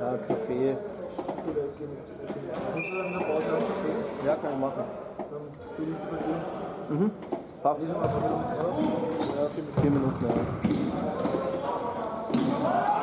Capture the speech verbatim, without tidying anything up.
Ja, Kaffee. Kannst du dann in der Pause einen Kaffee? Ja, kann ich machen. Dann spiele ich die bei dir. Mhm. Passt. Ja, vier Minuten. Vier Minuten, ja.